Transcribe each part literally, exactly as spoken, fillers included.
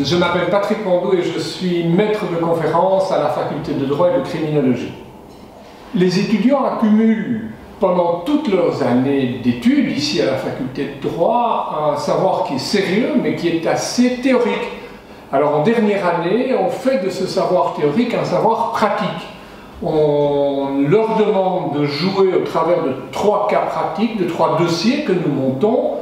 Je m'appelle Patrick Mondou et je suis maître de conférence à la faculté de droit et de criminologie. Les étudiants accumulent pendant toutes leurs années d'études ici à la faculté de droit un savoir qui est sérieux mais qui est assez théorique. Alors en dernière année, on fait de ce savoir théorique un savoir pratique. On leur demande de jouer au travers de trois cas pratiques, de trois dossiers que nous montons,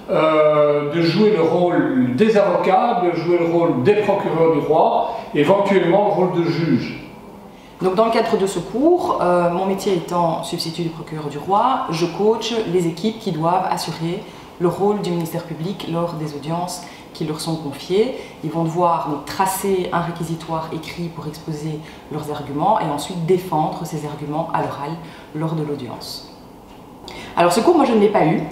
euh, de jouer le rôle des avocats, de jouer le rôle des procureurs du roi, éventuellement le rôle de juge. Donc dans le cadre de ce cours, euh, mon métier étant substitut du procureur du roi, je coach les équipes qui doivent assurer le rôle du ministère public lors des audiences qui leur sont confiées. Ils vont devoir donc, tracer un réquisitoire écrit pour exposer leurs arguments et ensuite défendre ces arguments à l'oral lors de l'audience. Alors ce cours, moi je ne l'ai pas eu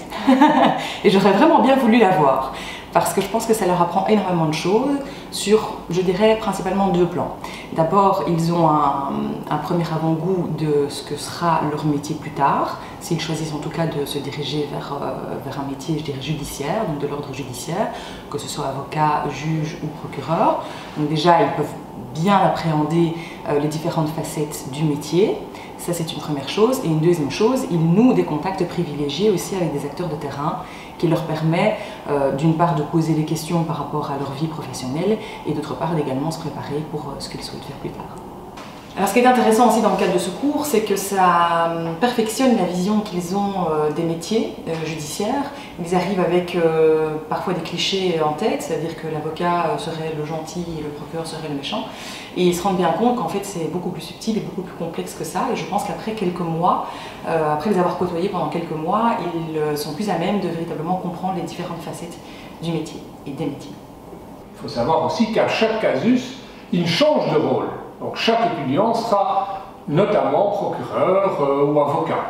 et j'aurais vraiment bien voulu l'avoir parce que je pense que ça leur apprend énormément de choses sur, je dirais, principalement deux plans. D'abord, ils ont un, un premier avant-goût de ce que sera leur métier plus tard, s'ils choisissent en tout cas de se diriger vers, euh, vers un métier, je dirais, judiciaire, donc de l'ordre judiciaire, que ce soit avocat, juge ou procureur. Donc déjà, ils peuvent bien appréhender euh, les différentes facettes du métier. Ça, c'est une première chose. Et une deuxième chose, ils nouent des contacts privilégiés aussi avec des acteurs de terrain qui leur permet euh, d'une part de poser des questions par rapport à leur vie professionnelle et d'autre part d'également se préparer pour euh, ce qu'ils souhaitent faire plus tard. Alors ce qui est intéressant aussi dans le cadre de ce cours, c'est que ça euh, perfectionne la vision qu'ils ont euh, des métiers euh, judiciaires. Ils arrivent avec euh, parfois des clichés en tête, c'est-à-dire que l'avocat serait le gentil et le procureur serait le méchant. Et ils se rendent bien compte qu'en fait c'est beaucoup plus subtil et beaucoup plus complexe que ça. Et je pense qu'après quelques mois, euh, après les avoir côtoyés pendant quelques mois, ils euh, sont plus à même de véritablement comprendre les différentes facettes du métier et des métiers. Il faut savoir aussi qu'à chaque casus, il change de rôle. Donc chaque étudiant sera notamment procureur euh, ou avocat.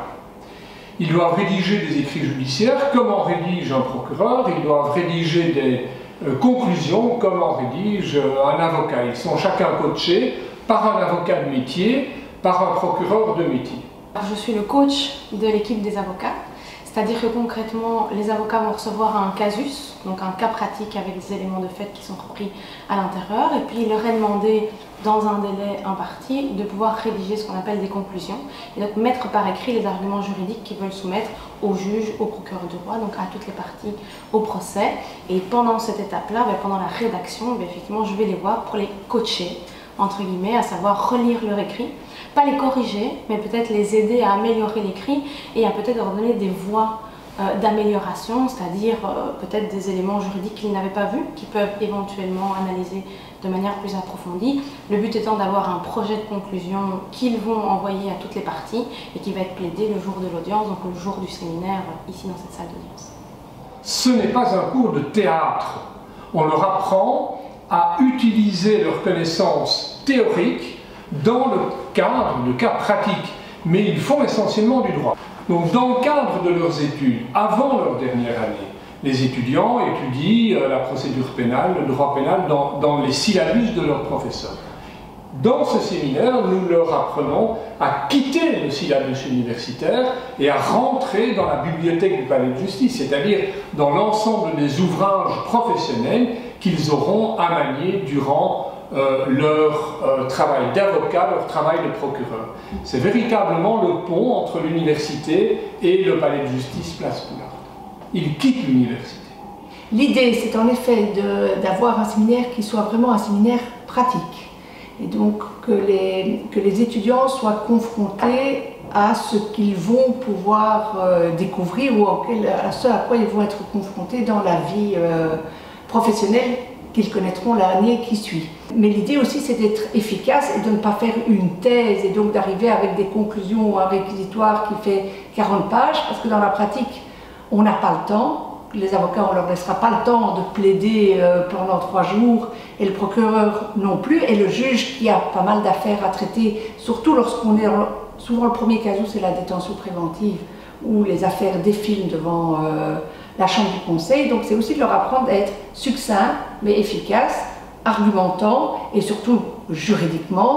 Ils doivent rédiger des écrits judiciaires comme en rédige un procureur, ils doivent rédiger des euh, conclusions comme en rédige euh, un avocat. Ils sont chacun coachés par un avocat de métier, par un procureur de métier. Je suis le coach de l'équipe des avocats, c'est-à-dire que concrètement les avocats vont recevoir un casus, donc un cas pratique avec des éléments de fait qui sont repris à l'intérieur, et puis il leur est demandé dans un délai imparti de pouvoir rédiger ce qu'on appelle des conclusions et donc mettre par écrit les arguments juridiques qu'ils veulent soumettre au juge, au procureur du roi, donc à toutes les parties au procès. Et pendant cette étape-là, pendant la rédaction, effectivement je vais les voir pour les coacher, entre guillemets, à savoir relire leur écrit, pas les corriger, mais peut-être les aider à améliorer l'écrit et à peut-être leur donner des voies euh, d'amélioration, c'est-à-dire euh, peut-être des éléments juridiques qu'ils n'avaient pas vus, qu'ils peuvent éventuellement analyser de manière plus approfondie. Le but étant d'avoir un projet de conclusion qu'ils vont envoyer à toutes les parties et qui va être plaidé le jour de l'audience, donc le jour du séminaire, ici dans cette salle d'audience. Ce n'est pas un cours de théâtre. On leur apprend à utiliser leurs connaissances théoriques dans le cadre de cas pratiques, mais ils font essentiellement du droit. Donc dans le cadre de leurs études, avant leur dernière année, les étudiants étudient la procédure pénale, le droit pénal dans, dans les syllabus de leurs professeurs. Dans ce séminaire, nous leur apprenons à quitter le syllabus universitaire et à rentrer dans la bibliothèque du palais de justice, c'est-à-dire dans l'ensemble des ouvrages professionnels qu'ils auront à manier durant Euh, leur euh, travail d'avocat, leur travail de procureur. C'est véritablement le pont entre l'université et le palais de justice Place Poulard. Ils quittent l'université. L'idée, c'est en effet d'avoir un séminaire qui soit vraiment un séminaire pratique. Et donc que les, que les étudiants soient confrontés à ce qu'ils vont pouvoir euh, découvrir ou auquel, à ce à quoi ils vont être confrontés dans la vie euh, professionnelle qu'ils connaîtront l'année qui suit. Mais l'idée aussi, c'est d'être efficace et de ne pas faire une thèse et donc d'arriver avec des conclusions ou un réquisitoire qui fait quarante pages, parce que dans la pratique, on n'a pas le temps. Les avocats, on ne leur laissera pas le temps de plaider pendant trois jours, et le procureur non plus, et le juge qui a pas mal d'affaires à traiter, surtout lorsqu'on est... Souvent, le premier cas, c'est la détention préventive, où les affaires défilent devant euh, la chambre du conseil. Donc c'est aussi de leur apprendre à être succinct, mais efficace, argumentant, et surtout juridiquement,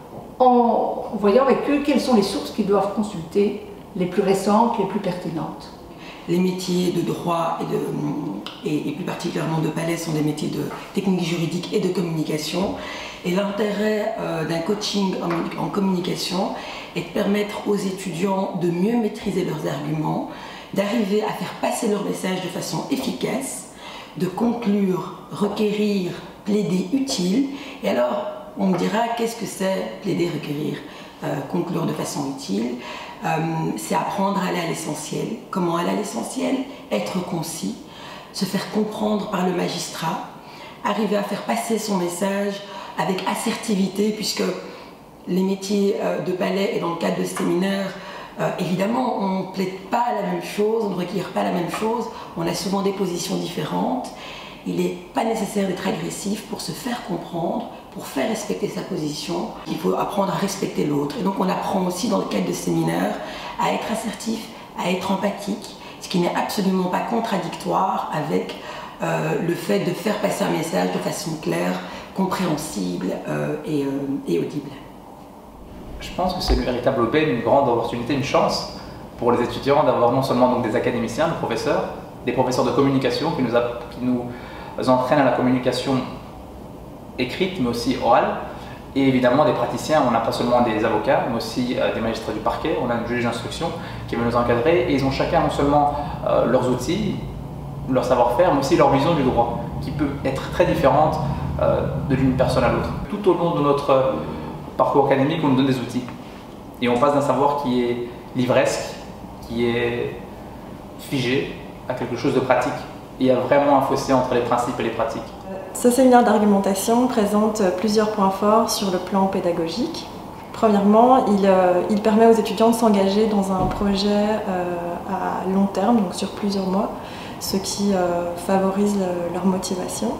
en voyant avec eux quelles sont les sources qu'ils doivent consulter, les plus récentes, les plus pertinentes. les métiers de droit et, de, et, et plus particulièrement de palais sont des métiers de technique juridique et de communication. Et l'intérêt euh, d'un coaching en, en communication est de permettre aux étudiants de mieux maîtriser leurs arguments, d'arriver à faire passer leur message de façon efficace, de conclure, requérir, plaider utile. Et alors, on me dira, qu'est-ce que c'est plaider, requérir, euh, conclure de façon utile? euh, C'est apprendre à aller à l'essentiel. Comment aller à l'essentiel? Être concis, se faire comprendre par le magistrat, arriver à faire passer son message avec assertivité, puisque les métiers euh, de palais et dans le cadre de séminaires, Euh, évidemment, on ne plaide pas à la même chose, on ne requiert pas la même chose, on a souvent des positions différentes. Il n'est pas nécessaire d'être agressif pour se faire comprendre, pour faire respecter sa position. Il faut apprendre à respecter l'autre. Et donc on apprend aussi dans le cadre de séminaires à être assertif, à être empathique, ce qui n'est absolument pas contradictoire avec euh, le fait de faire passer un message de façon claire, compréhensible euh, et, euh, et audible. Je pense que c'est une véritable aubaine, une grande opportunité, une chance pour les étudiants d'avoir non seulement donc des académiciens, des professeurs, des professeurs de communication qui nous, a, qui nous entraînent à la communication écrite mais aussi orale, et évidemment des praticiens. On n'a pas seulement des avocats mais aussi euh, des magistrats du parquet, on a un juge d'instruction qui va nous encadrer, et ils ont chacun non seulement euh, leurs outils, leur savoir-faire, mais aussi leur vision du droit qui peut être très différente euh, de l'une personne à l'autre. Tout au long de notre parcours académique, on nous donne des outils et on passe d'un savoir qui est livresque, qui est figé, à quelque chose de pratique. Et il y a vraiment un fossé entre les principes et les pratiques. Ce séminaire d'argumentation présente plusieurs points forts sur le plan pédagogique. Premièrement, il, euh, il permet aux étudiants de s'engager dans un projet euh, à long terme, donc sur plusieurs mois, ce qui euh, favorise le, leur motivation.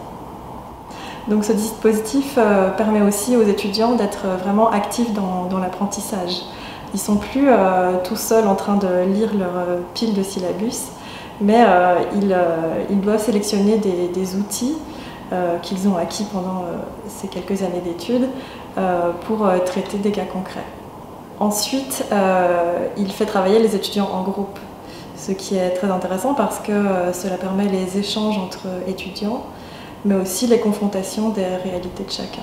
Donc ce dispositif euh, permet aussi aux étudiants d'être vraiment actifs dans, dans l'apprentissage. Ils ne sont plus euh, tout seuls en train de lire leur euh, pile de syllabus, mais euh, ils, euh, ils doivent sélectionner des, des outils euh, qu'ils ont acquis pendant euh, ces quelques années d'études euh, pour euh, traiter des cas concrets. Ensuite, euh, il fait travailler les étudiants en groupe, ce qui est très intéressant parce que euh, cela permet les échanges entre étudiants, mais aussi les confrontations des réalités de chacun.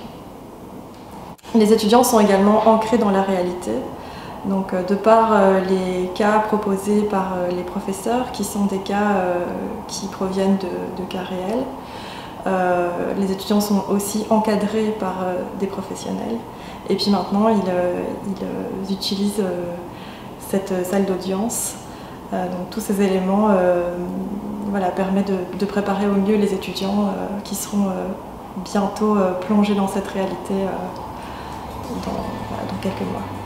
Les étudiants sont également ancrés dans la réalité, donc de par les cas proposés par les professeurs, qui sont des cas qui proviennent de, de cas réels, euh, les étudiants sont aussi encadrés par des professionnels, et puis maintenant ils, ils utilisent cette salle d'audience. Euh, donc tous ces éléments euh, voilà, permettent de, de préparer au mieux les étudiants euh, qui seront euh, bientôt euh, plongés dans cette réalité euh, dans, voilà, dans quelques mois.